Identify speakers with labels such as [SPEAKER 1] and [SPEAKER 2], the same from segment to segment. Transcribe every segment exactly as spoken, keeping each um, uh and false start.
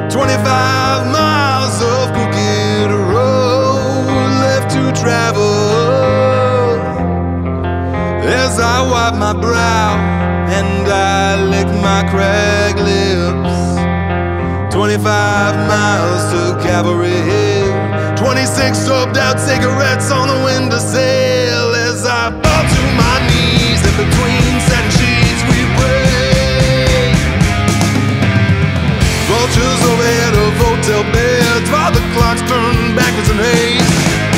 [SPEAKER 1] Twenty-five miles of crooked road left to travel as I wipe my brow and I lick my cracked lips. Twenty-five miles to Cavalry Hill, twenty-six soaped out cigarettes on the windowsill as I fall to my knees in between satin sheets we break. Vultures overhead of hotel beds while the clocks turn backwards in haste.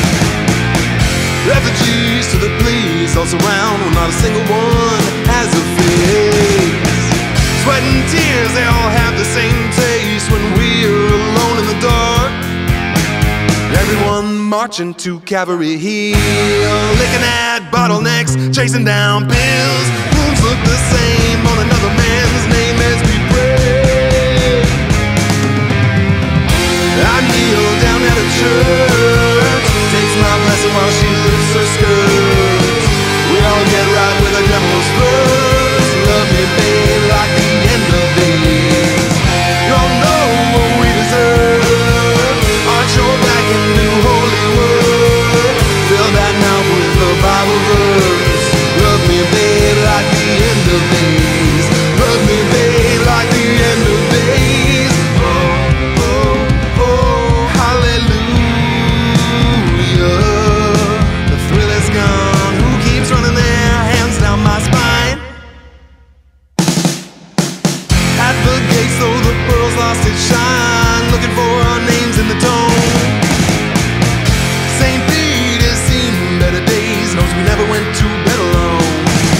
[SPEAKER 1] Refugees to the police all surround when not a single one has a face. Sweat and tears, they all have the same taste when we're alone in the dark. Everyone marching to Cavalry Hill, licking at bottlenecks, chasing down pills. Rooms look the same on another man's name as we pray. I kneel down at a church, takes my blessing while she lifts her skirts. We all get right with the devil's verse. Love me, babe, like the end of days. You all know what we deserve. Arch your back and do holy word. Fill that mouth with the Bible verse. Love me, babe, like the end of days. Love me, babe, like the end of days. Oh, oh, oh, hallelujah. The thrill is gone. Who keeps running their hands down my spine? At the gates, though the pearls lost its shine, looking for our names in the tone. Saint Peter's seen better days, knows we never went to bed alone.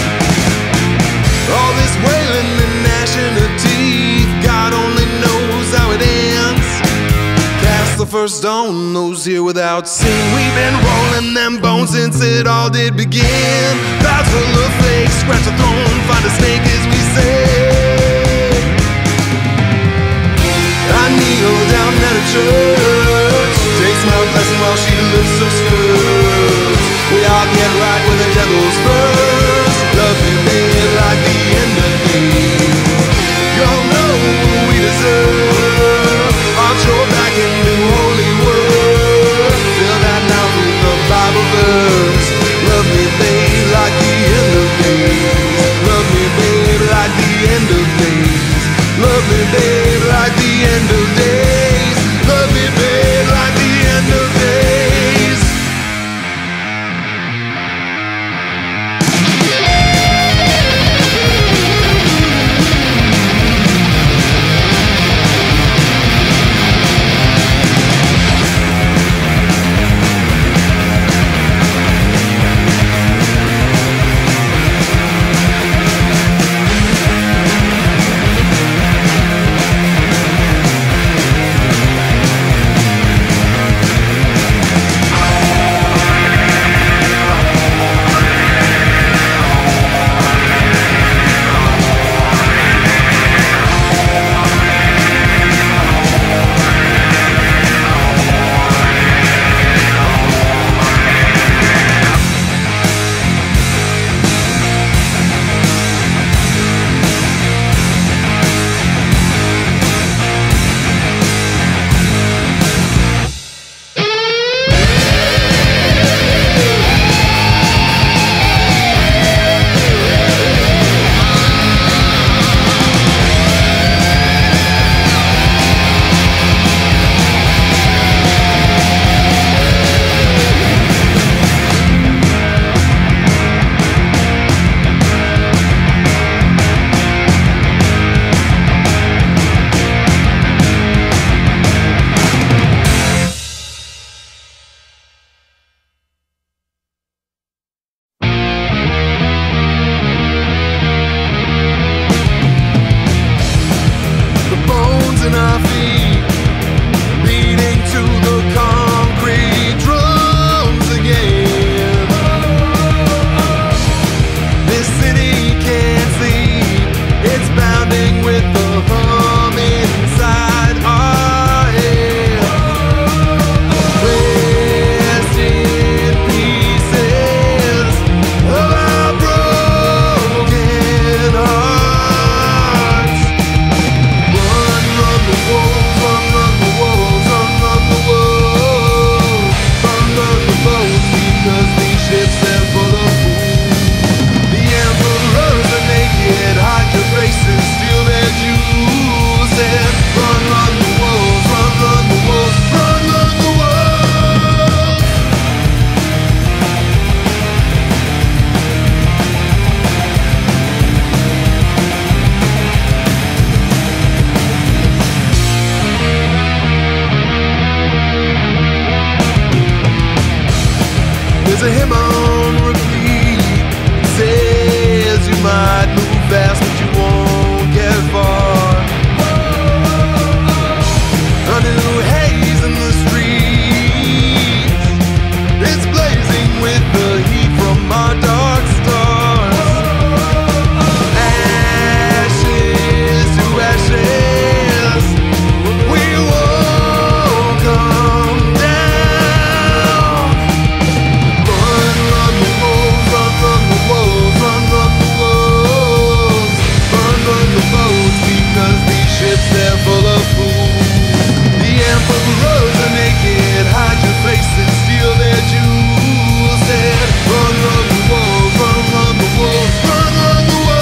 [SPEAKER 1] All this wailing and gnashing of teeth, God only knows how it ends. Cast the first stone, those here without sin. We've been rolling them bones since it all did begin. Clouds full of fakes, scratch the throne, find a snake as we say. I kneel down at a church, takes my blessing while she lifts her skirts. We all get right with the devil's verse. Love me, babe, like the end of days. You all know what we deserve. Arch your back and do holy word. Fill that mouth with the Bible verse. Love me, babe, like the end of days. Love me, babe, like the end of days. Love me, babe, like the end of days. Love me, a hymn on repeat. It says you might move fast, but you won't get far. A new haze in the streets, it's blazing with the heat from our dark stars. Ashes to ashes, we won't come down. Run, run the wolves, run, run the wolves, run, run the wolves. Run, run the boats, because these ships, they're full of fools. The emperors are naked, hide your face and steal their jewels. Said, run, run the wolves, run, run the wolves, run, run the wolves.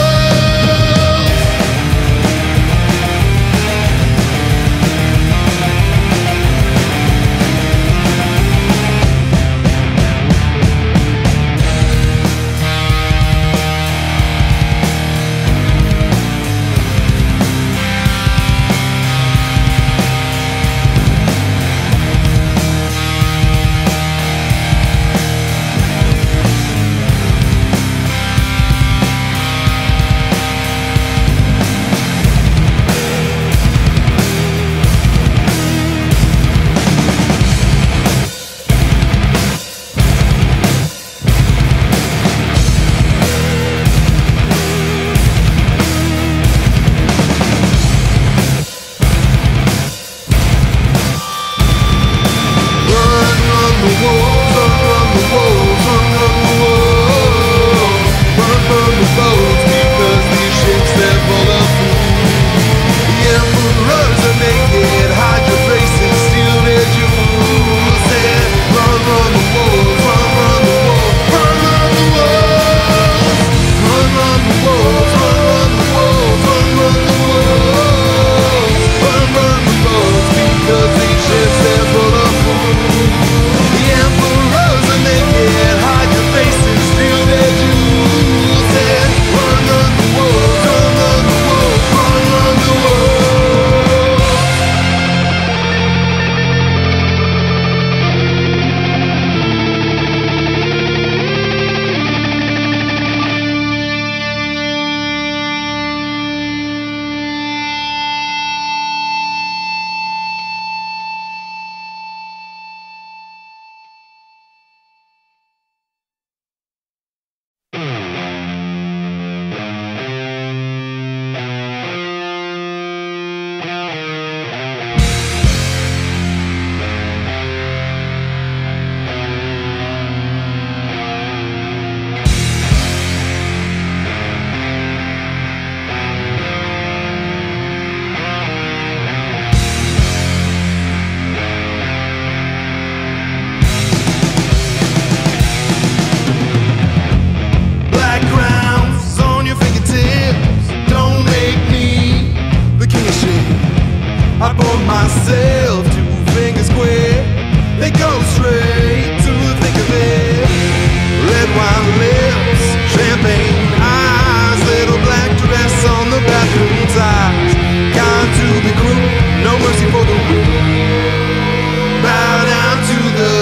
[SPEAKER 1] Myself, two fingers square, they go straight to the thick of it. Red wine lips, champagne eyes, little black dress on the bathroom ties. Kind to be cruel, no mercy for the weak. Bow down to the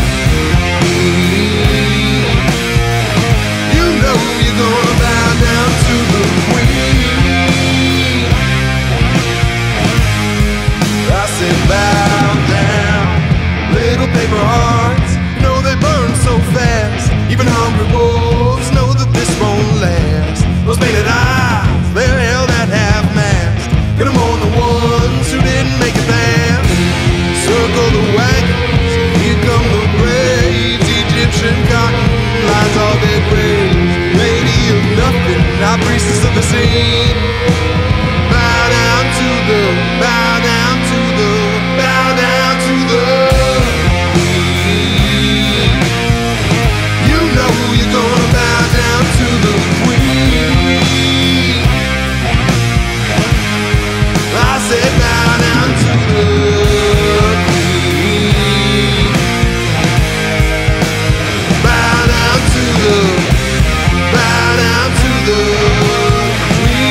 [SPEAKER 1] queen. You know you're gonna bow down to the queen. I said bow down, little paper hearts, you know they burn so fast. Even hungry wolves know that this won't last. Those painted eyes, they're held at half-mast. Get them on the ones who didn't make it fast. Circle the wagons, here come the braves. Egyptian cotton lines all their graves. Lady of nothing, our priestess of the sea. Bow down to the, bow down to the, bow down to the queen. You know you're gonna bow down to the queen. I said bow down to the queen. Bow down to the, bow down to the queen.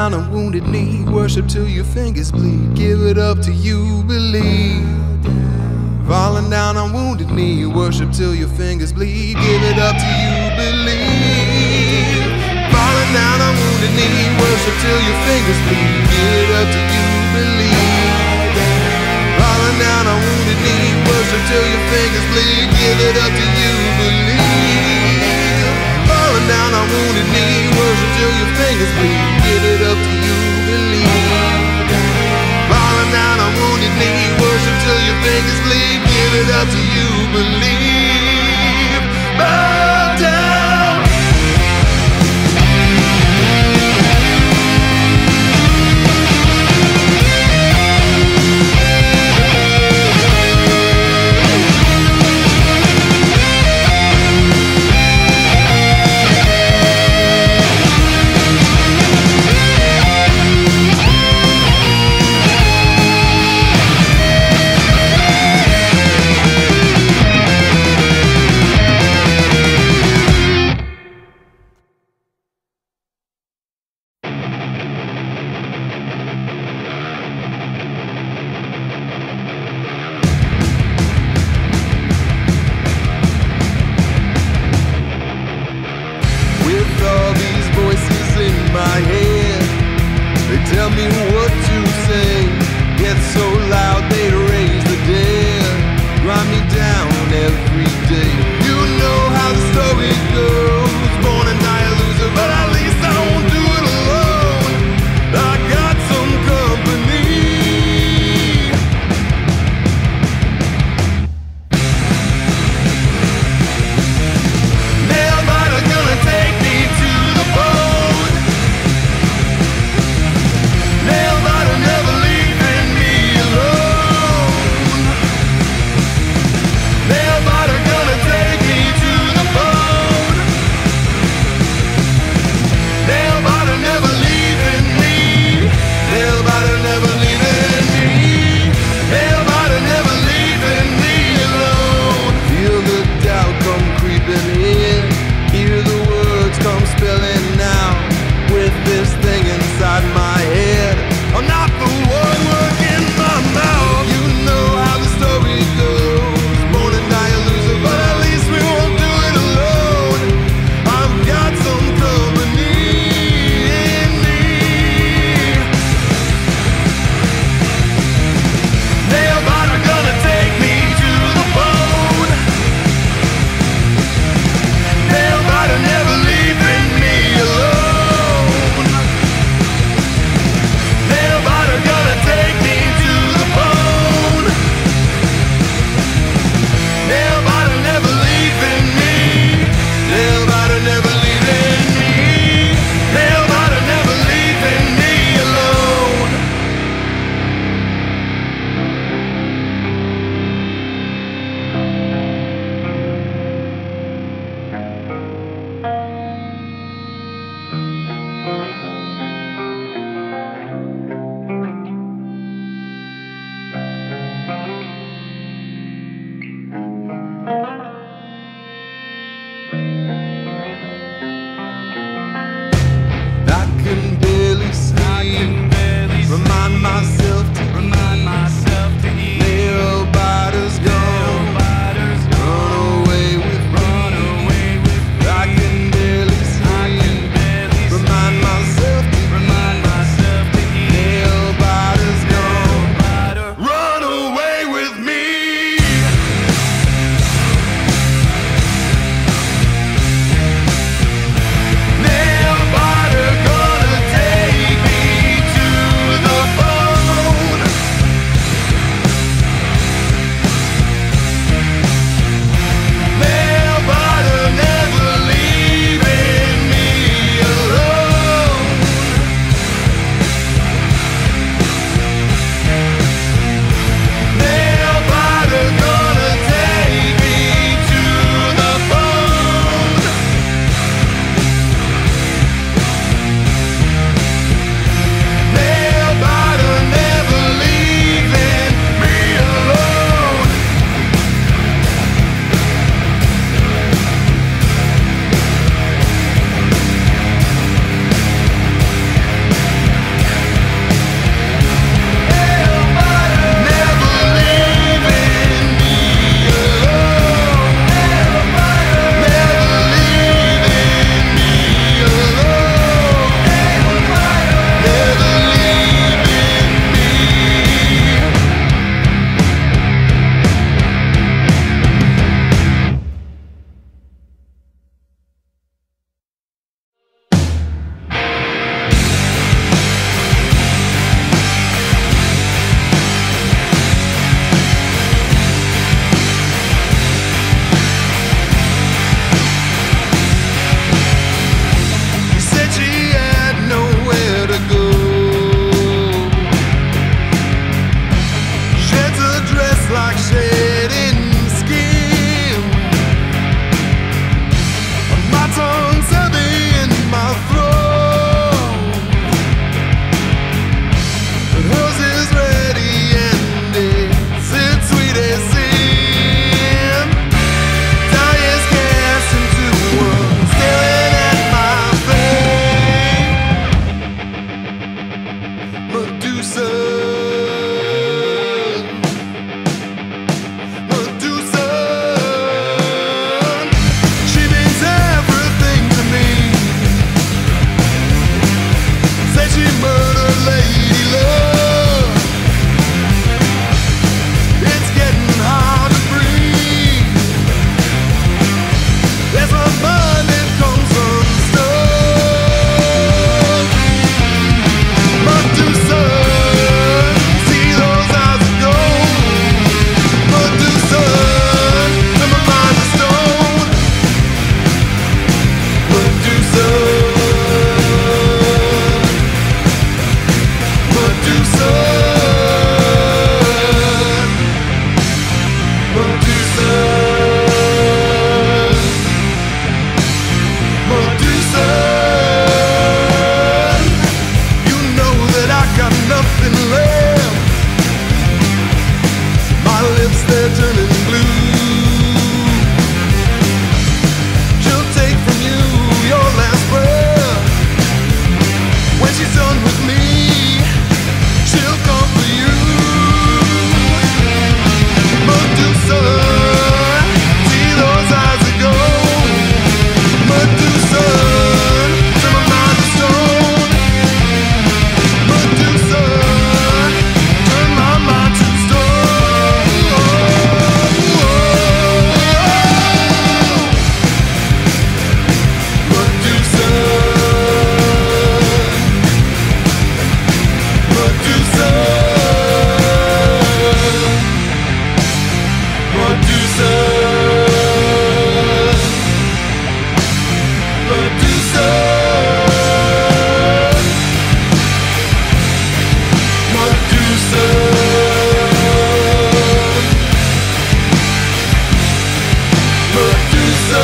[SPEAKER 1] down on wounded knee, worship till your fingers bleed. Give it up till you believe. Falling down on wounded knee, worship till your fingers bleed. Give it up till you believe. Falling down on wounded knee, worship till your fingers bleed. Give it up till you believe. Falling down on wounded knee, worship till your fingers bleed. Give it up till you believe. Falling down on wounded knee, worship till your fingers bleed. Give it up till you believe. Falling down on wounded knee, worship till your fingers bleed. Give it up till you believe. Bow down. turning blue. She'll take from you your last breath. When she's done with me, she'll come for you. Medusa, see those eyes that go. Medusa, turn my mind to stone. Medusa, turn my mind to stone. Medusa, Medusa, Medusa, Medusa, Medusa, Medusa,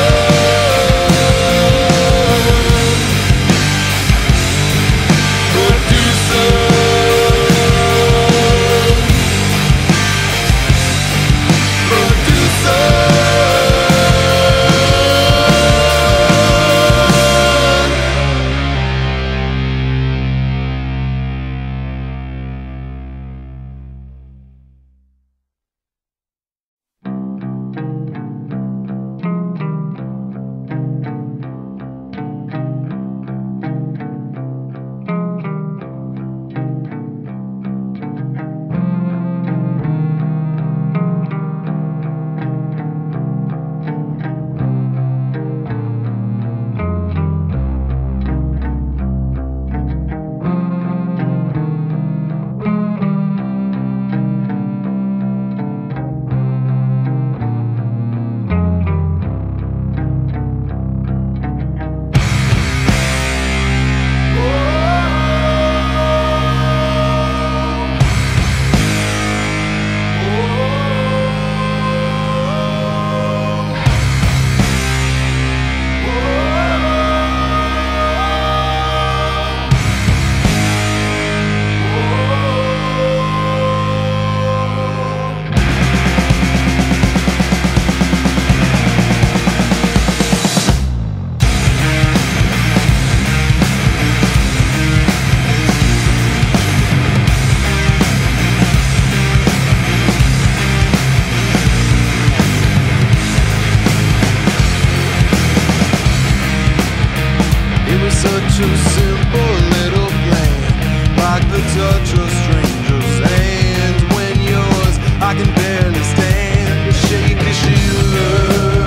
[SPEAKER 1] such a simple little plan, like the touch of strangers' hands. When yours, I can barely stand to shake the shiver.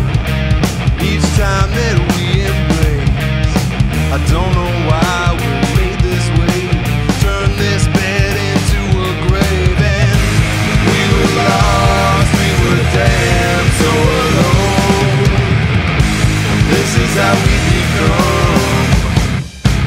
[SPEAKER 1] Each time that we embrace, I don't know why we're made this way. Turn this bed into a grave, and we were lost, we were damn so alone. This is how we become.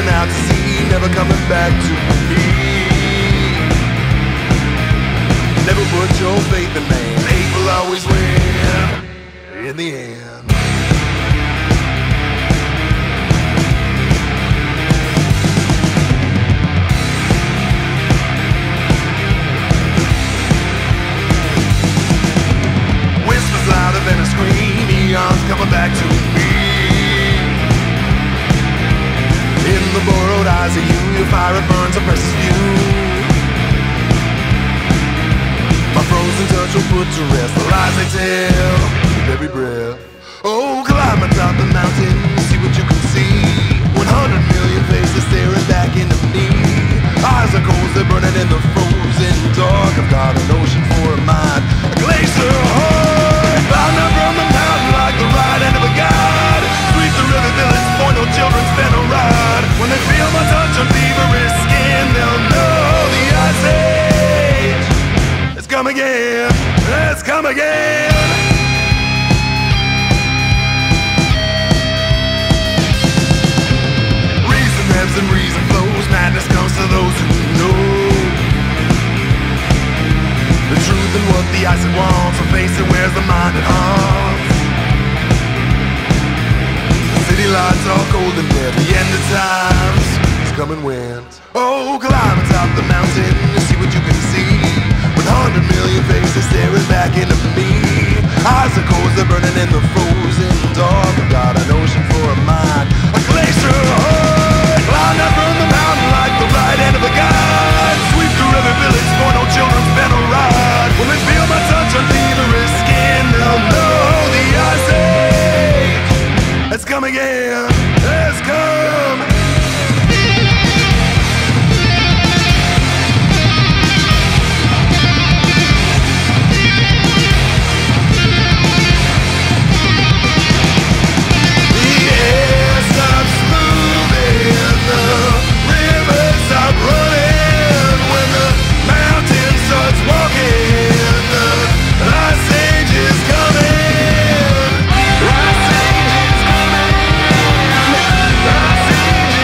[SPEAKER 1] drifting out to sea, never coming back to me. Never put your faith in man, hate will always win in the end. Whispers louder than a scream, eons coming back to me. In the borrowed eyes of you, your fire burns, oppresses you. My frozen touch will put to rest the lies they tell with every breath. Oh, climb atop the mountain, see what you can see. One hundred million faces staring back into me. Eyes are cold, they're burning in the frozen dark. I've got an ocean for a mind, a glacier heart. Climb down from the mountain like the right end of a god. Sweep the river village, point no children spin a ride. When they feel my touch on feverish skin, they'll know the ice age has come again, it's come again. Reason ebbs and reason flows, madness comes to those who know the truth and what the ice wants, so face it, where's the mind at heart? City lights are cold and dead, the end of times is coming when. Oh, climb atop the mountain and see what you can see. With a hundred million faces staring back into me. Eyes are cold, they're burning in the frozen dark. I've got an ocean for a mind, a glacier heart. Climb down from the mountain like the right end of a god. Sweep through every village, for no children spin a ride. When they feel my touch on feverish skin, they'll know the ice age has come again, has come. Ice age is coming. Ice age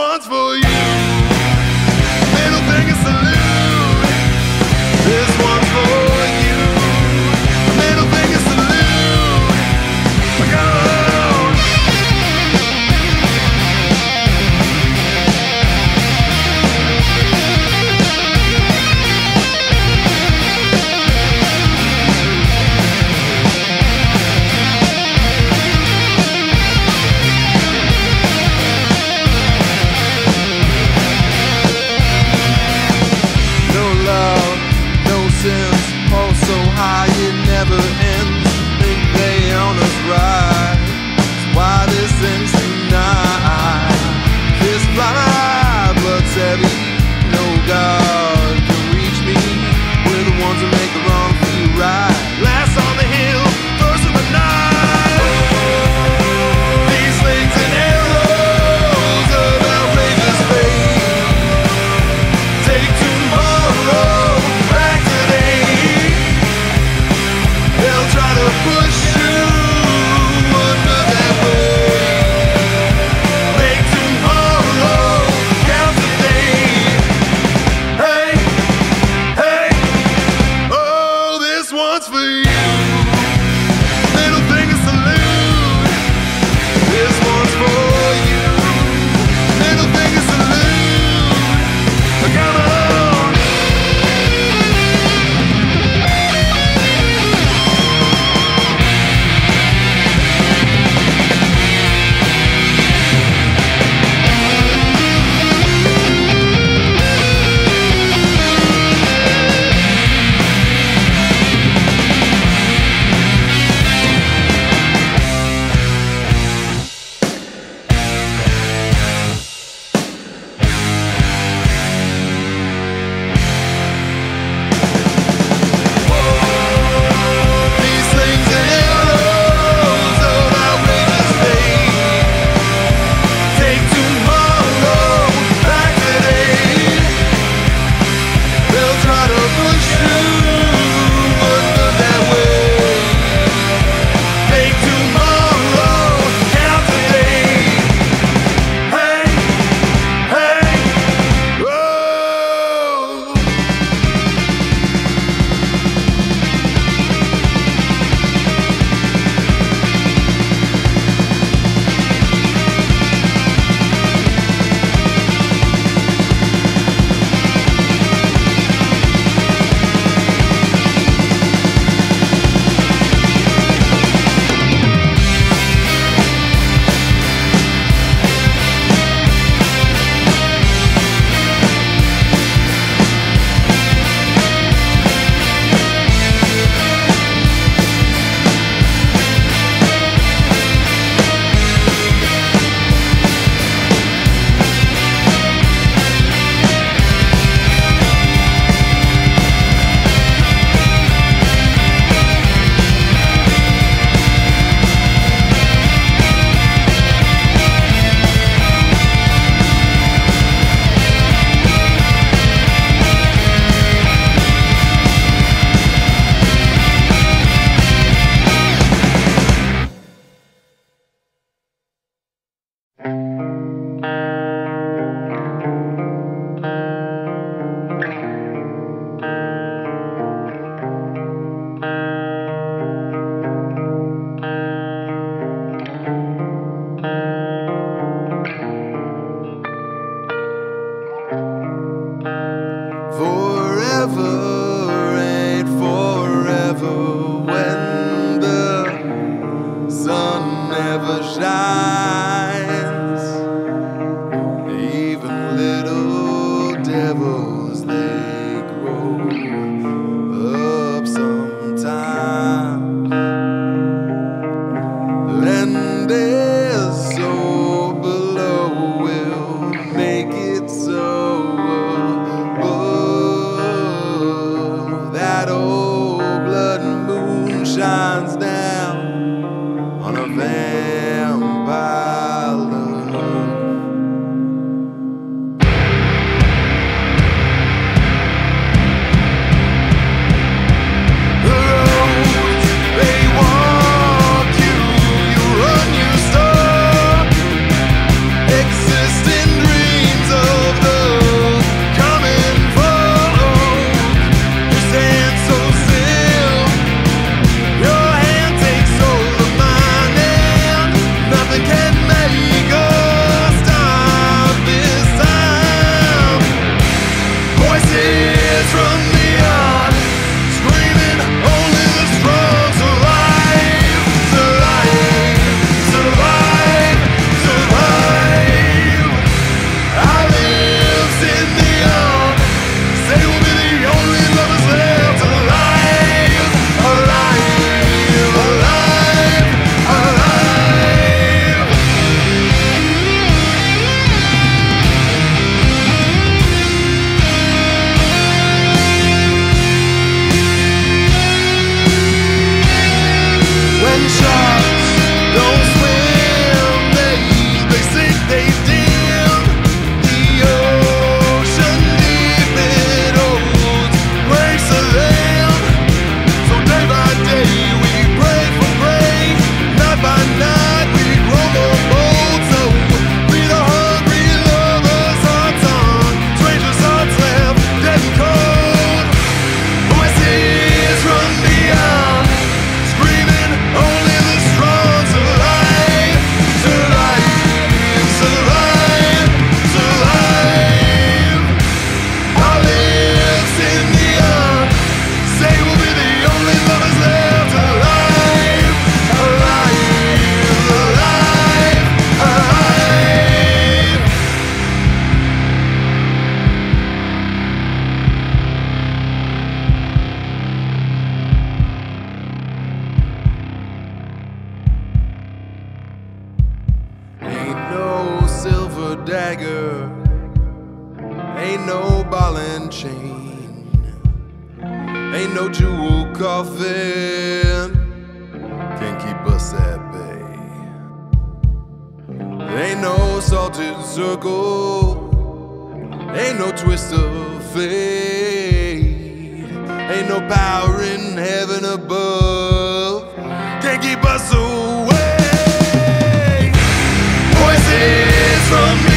[SPEAKER 1] one's for you. Middle finger salute. This one's for you. Middle finger salute. Come on. So high it never ends. Think they own us right. That's why this ends tonight. This fly, blood's heavy. No God can reach me. We're the ones who make the wrong feel right. Last on the hill, first of the night. These slings and arrows of outrageous fate. Take tomorrow back today. They'll try to push you under that way. Make tomorrow count today. Hey, hey, oh, this one's for you. Middle finger salute. This one's for you. Middle finger salute. Come on. Forever ain't forever when the sun never shines. Even little devils, they grow up sometimes. And there's so below will make it so. Shines down on a vampire. Ain't no ball and chain, ain't no jewel coffin can keep us at bay. Ain't no salted circle, ain't no twist of fate, ain't no power in heaven above can keep us away. Voices from